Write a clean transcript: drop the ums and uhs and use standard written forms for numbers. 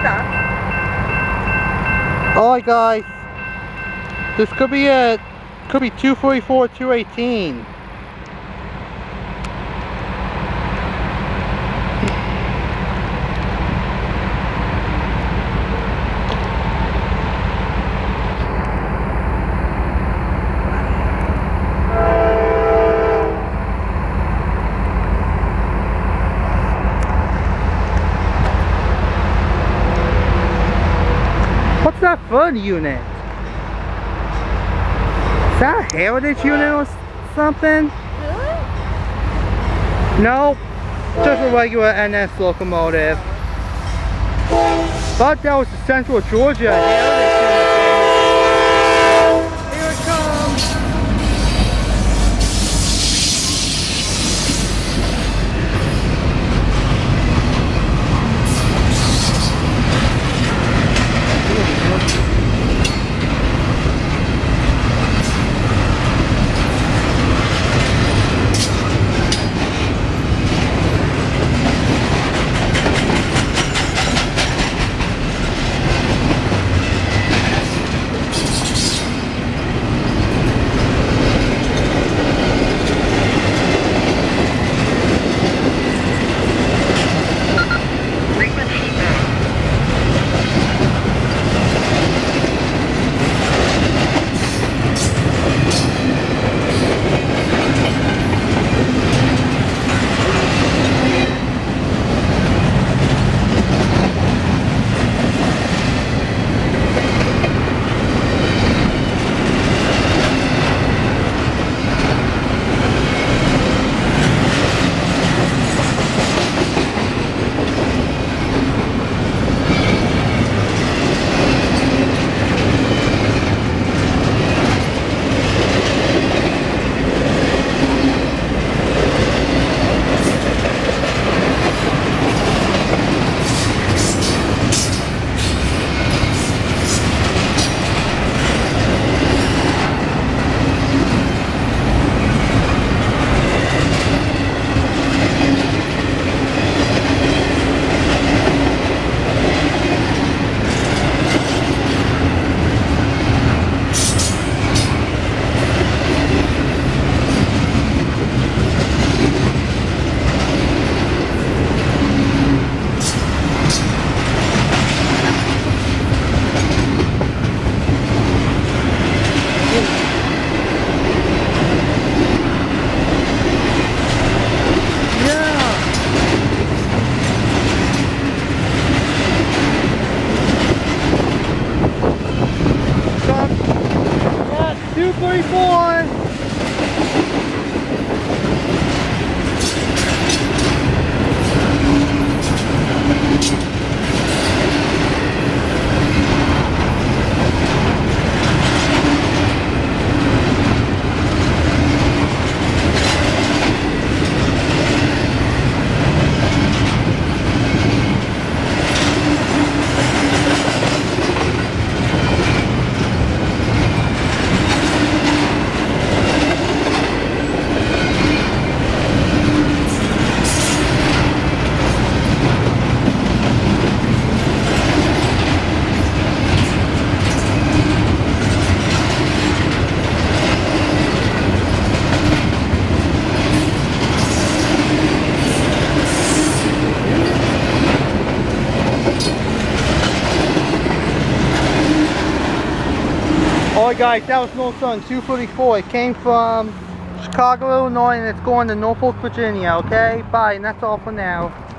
Alright guys, this could be 244, 218. What's that front unit? Is that a heritage unit or something? Really? No, just a regular NS locomotive. Thought that was the Central Georgia heritage unit. Here it comes. Alright guys, that was Norfolk Southern 244. It came from Chicago, Illinois, and it's going to Norfolk, Virginia, okay? Bye, and that's all for now.